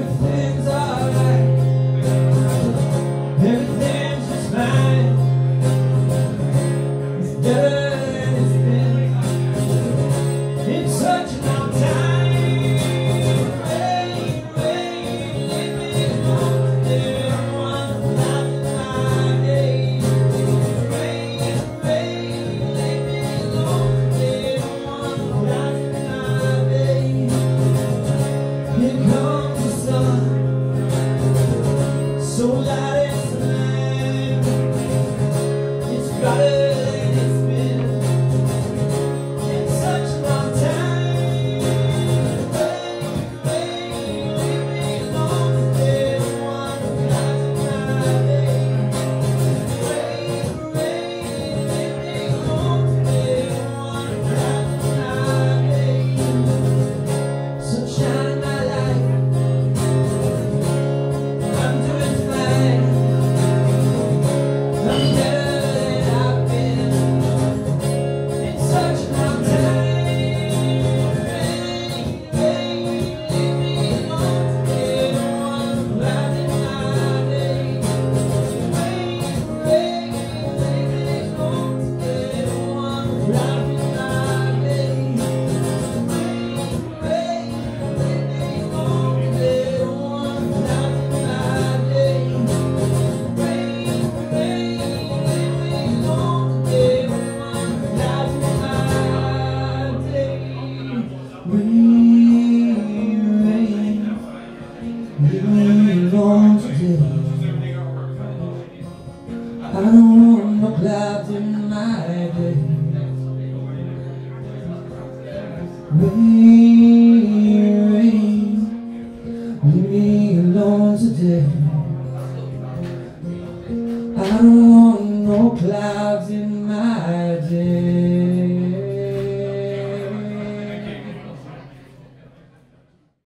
everything's alright. Everything's just fine. It's better than it's been in such a long time. Rain, leave me alone. There one light in my day. Rain, leave me alone. There one light in my day. Here comes the sun, so light and sublime. It's brighter than it's been in such a long time. Rain, leave me alone. There's one light in my day. Rain, leave me alone. There's one light in my day. Sunshine in my life, I'm doing fine. I'm better than I've been in such a long time. Rain, leave me alone. There's one light in my day. Rain, leave me alone. There's one light in my day. Rain, leave me alone. There's one light in my day. Rain, leave me alone. There's one light in my day. Rain, leave me alone today. I don't want no clouds in my day. Rain, leave me alone today. I don't want no clouds in my day.